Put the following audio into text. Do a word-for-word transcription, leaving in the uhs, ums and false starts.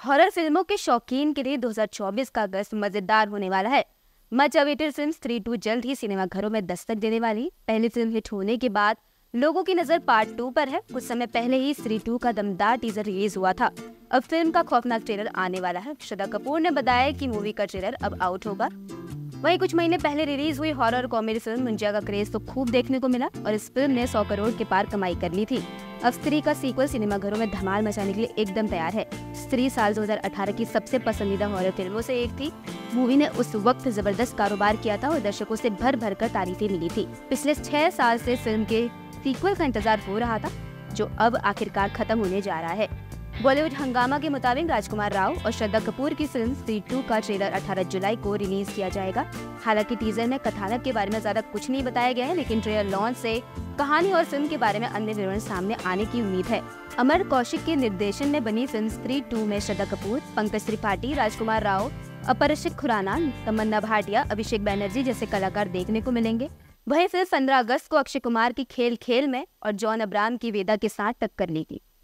Horror फिल्मों के शौकीन के लिए दो हज़ार चौबीस का अगस्त मजेदार होने वाला है। Much awaited film Stree two जल्द ही सिनेमाघरों में दस्तक देने वाली। पहली फिल्म हिट होने के बाद लोगों की नजर पार्ट टू पर है। कुछ समय पहले ही स्त्री टू का दमदार टीजर रिलीज हुआ था। अब फिल्म का खौफनाक ट्रेलर आने वाला है। श्रद्धा कपूर ने बताया कि मूवी का ट्रेलर अब आउट होगा। वहीं कुछ महीने पहले रिलीज हुई हॉरर कॉमेडी फिल्म मुंजिया का क्रेज तो खूब देखने को मिला और इस फिल्म ने सौ करोड़ के पार कमाई कर ली थी। अब स्त्री का सीक्वल सिनेमाघरों में धमाल मचाने के लिए एकदम तैयार है। स्त्री साल दो हज़ार अठारह की सबसे पसंदीदा हॉरर फिल्मों से एक थी। मूवी ने उस वक्त जबरदस्त कारोबार किया था और दर्शकों से भर भर कर तारीफें मिली थी। पिछले छह साल से फिल्म के सीक्वल का इंतजार हो रहा था, जो अब आखिरकार खत्म होने जा रहा है। बॉलीवुड हंगामा के मुताबिक राजकुमार राव और श्रद्धा कपूर की फिल्म स्त्री टू का ट्रेलर अठारह जुलाई को रिलीज किया जाएगा। हालांकि टीजर में कथानक के बारे में ज्यादा कुछ नहीं बताया गया है, लेकिन ट्रेलर लॉन्च से कहानी और फिल्म के बारे में अन्य विवरण सामने आने की उम्मीद है। अमर कौशिक के निर्देशन में बनी फिल्म स्त्री टू में श्रद्धा कपूर, पंकज त्रिपाठी, राजकुमार राव, अपरिचित खुराना, तमन्ना भाटिया, अभिषेक बैनर्जी जैसे कलाकार देखने को मिलेंगे। वही फिल्म पंद्रह अगस्त को अक्षय कुमार की खेल खेल में और जॉन अब्राहम की वेदा के साथ टक्कर लेगी।